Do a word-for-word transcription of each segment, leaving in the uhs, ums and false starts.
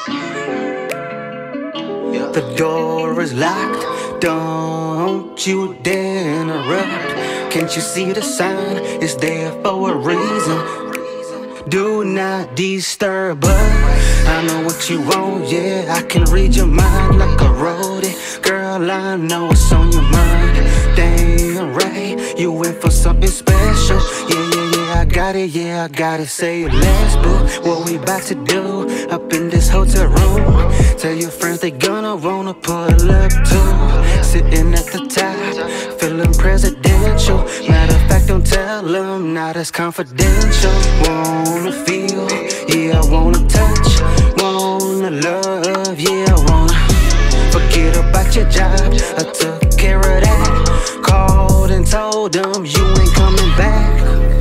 The door is locked, don't you dare interrupt. Can't you see the sign? It's there for a reason. Do not disturb us. I know what you want, yeah, I can read your mind like a roadie. Girl, I know what's on your mind. Damn right, you went for something special. Yeah, yeah, yeah, I got it, yeah, I got it. Say it less, boo. What we about to do up in this hotel room? Tell your friends they gonna wanna pull up too. Sitting at the top, feeling presidential. Matter of fact, don't tell them, not as confidential. Wanna feel, yeah, I wanna touch. Wanna love, yeah, I wanna forget about your job, I took care of that. Called and told them you ain't coming back.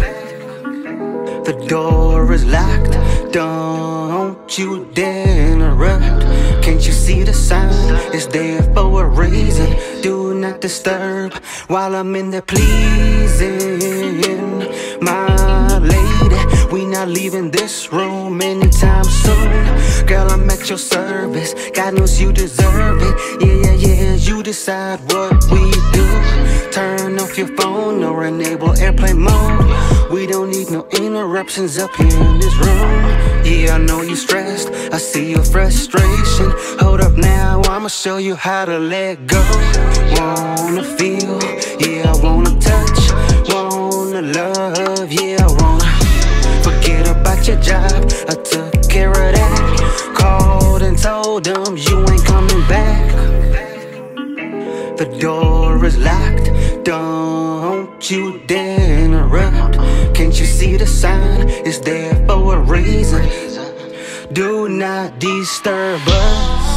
The door is locked, don't you dare interrupt. Can't you see the sign? It's there for a reason. Do not disturb while I'm in there pleasing my lady. We not leaving this room anytime soon. Girl, I'm at your service, God knows you deserve it. Yeah, yeah, yeah, you decide what we do. Turn off your phone or enable airplane mode. We don't need no interruptions up here in this room. Yeah, I know you stressed, I see your frustration. Hold up now, I'ma show you how to let go. Wanna feel, yeah, I wanna touch. Wanna love, yeah, I wanna forget about your job, I took care of that. Called and told them you ain't coming back. The door is locked, don't you dare interrupt. Can't you see the sign? It's there for a reason. Do not disturb us.